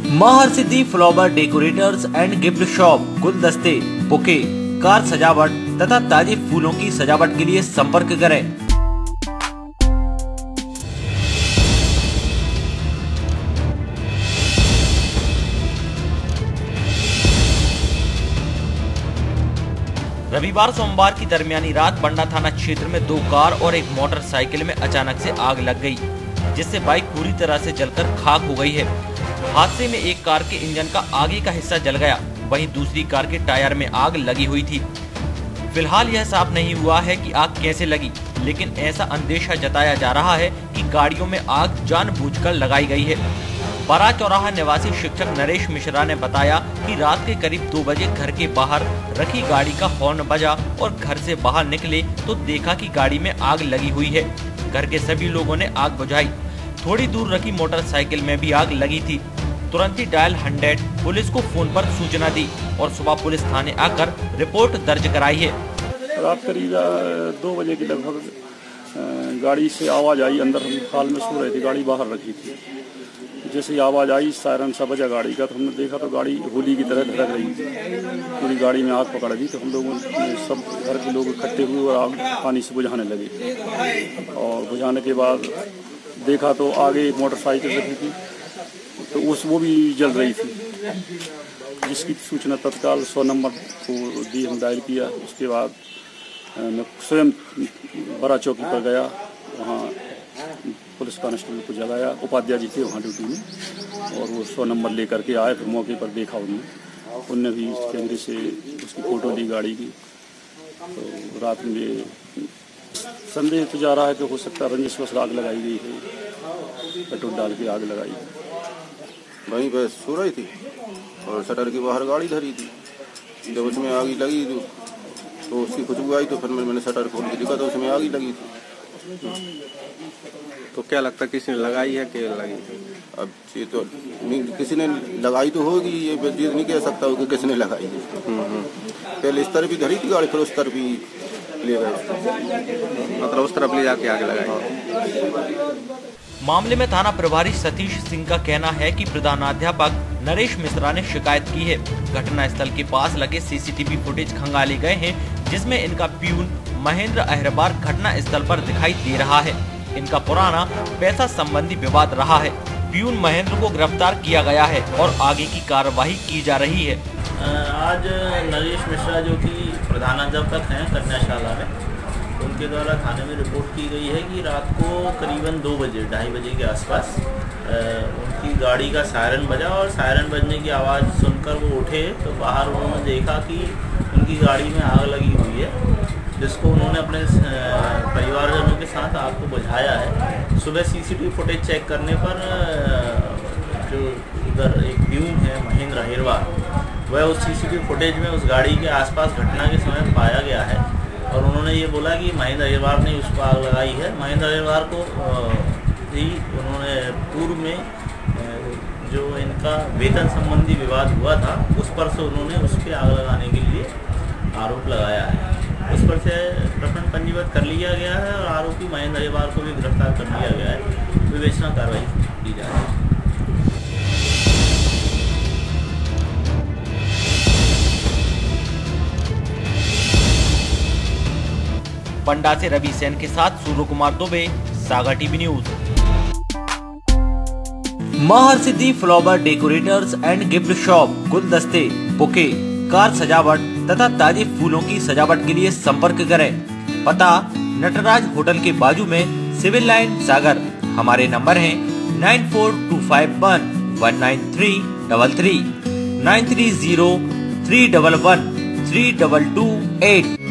Maharshi flower decorators and gift shop, गुलदस्ते, bouquet, car सजावट तथा ताजे फूलों की सजावट के लिए संपर्क करें। रविवार सोमवार की दरमियानी रात बंडा थाना क्षेत्र में 2 कार और एक मोटरसाइकिल में अचानक से आग लग गई, जिससे बाइक पूरी तरह से जलकर खाक हो गई है। हादसे में एक कार के इंजन का आगे का हिस्सा जल गया, वहीं दूसरी कार के टायर में आग लगी हुई थी। फिलहाल यह साफ नहीं हुआ है कि आग कैसे लगी, लेकिन ऐसा अंदेशा जताया जा रहा है कि गाड़ियों में आग जानबूझकर लगाई गई है। बड़ा चौराहा निवासी शिक्षक नरेश मिश्रा ने बताया कि रात के करीब 2 बजे घर के बाहर रखी गाड़ी का हॉर्न बजा और घर से बाहर निकले तो देखा कि गाड़ी में आग लगी हुई है। घर के सभी लोगों ने आग बुझाई। थोड़ी दूर रखी मोटरसाइकिल में भी आग लगी थी। तुरंत ही डायल 100 पुलिस को फोन पर सूचना दी और सुबह पुलिस थाने आकर रिपोर्ट दर्ज कराई है। रात करीब 2 बजे के लगभग गाड़ी से आवाज आई। अंदर हम हाल में सो रहे थे, गाड़ी बाहर रखी थी। जैसे ही आवाज आई, सायरन सा बजा गाड़ी का, तो हमने देखा तो गाड़ी होली की तरह धड़क रही थी। पूरी गाड़ी में आग पकड़ दी। तो हम लोगों ने सब घर के लोग इकट्ठे हुए और आग पानी से बुझाने लगे। और बुझाने के बाद देखा तो आगे एक मोटरसाइकिल रखी थी, तो वो भी जल रही थी, जिसकी सूचना तत्काल 100 नंबर को दी। हम डायल किया। उसके बाद मैं स्वयं बड़ा चौकी पर गया, वहाँ पुलिस कांस्टेबल को जगाया। उपाध्याय जी थे वहाँ ड्यूटी में, और वो 100 नंबर लेकर के आए। फिर मौके पर देखा उनने भी कैमरे से उसकी फ़ोटो ली गाड़ी की। तो रात में संदेह तो जा रहा है कि हो सकता है रंजिश आग लगाई गई है, पेट्रोल डाल के आग लगाई। वहीं पर सो रही थी और शटर के बाहर गाड़ी धरी थी। जब उसमें आग लगी तो उसकी खुशबू आई, तो फिर मैंने शटर खोल के देखा तो उसमें आग लगी थी। तो क्या लगता है किसने लगाई है कि लगी? अब ये तो किसी ने लगाई तो होगी, ये चीज नहीं कह सकता हो कि किसने लगाई है। पहले इस तरफ ही धरी थी गाड़ी, फिर उस तरफ ही ले गए, मतलब उस तरफ ले जाके आगे लगाई। मामले में थाना प्रभारी सतीश सिंह का कहना है कि प्रधानाध्यापक नरेश मिश्रा ने शिकायत की है। घटना स्थल के पास लगे सीसीटीवी फुटेज खंगाले गए हैं, जिसमें इनका प्यून महेंद्र अहरबार घटना स्थल पर दिखाई दे रहा है। इनका पुराना पैसा संबंधी विवाद रहा है। प्यून महेंद्र को गिरफ्तार किया गया है और आगे की कार्यवाही की जा रही है। आज नरेश मिश्रा जो कि प्रधानाध्यापक हैं कन्याशाला में, उनके द्वारा थाने में रिपोर्ट की गई है कि रात को करीबन 2 बजे 2:30 बजे के आसपास उनकी गाड़ी का सायरन बजा, और सायरन बजने की आवाज़ सुनकर वो उठे तो बाहर उन्होंने देखा कि उनकी गाड़ी में आग लगी हुई है, जिसको उन्होंने अपने परिवारजनों के साथ आग को बुझाया है। सुबह सीसीटीवी फुटेज चेक करने पर जो उधर एक प्यून है महेंद्र अहिरवार, वह उस सीसीटीवी फुटेज में उस गाड़ी के आसपास घटना के समय पाया गया है। और उन्होंने ये बोला कि महेंद्र अहिरवार ने उस पर आग लगाई है। महेंद्र अहिरवार को ही उन्होंने पूर्व में जो इनका वेतन संबंधी विवाद हुआ था, उस पर से उन्होंने उस पर आग लगाने के लिए आरोप लगाया है। उस पर से प्रकरण पंजीबद्ध कर लिया गया है और आरोपी महेंद्र अहिरवार को भी गिरफ्तार कर लिया गया है। विवेचना कार्रवाई की जा रही है। बंडा से रवि सेन के साथ Surya Kumar Dubey, Sagar TV news. Maharshi flower decorators and gift shop, गुलदस्ते, बुके, कार सजावट तथा ताजे फूलों की सजावट के लिए संपर्क करें। पता नटराज होटल के बाजू में, सिविल लाइन, सागर। हमारे नंबर हैं 9425119333, 9303113228।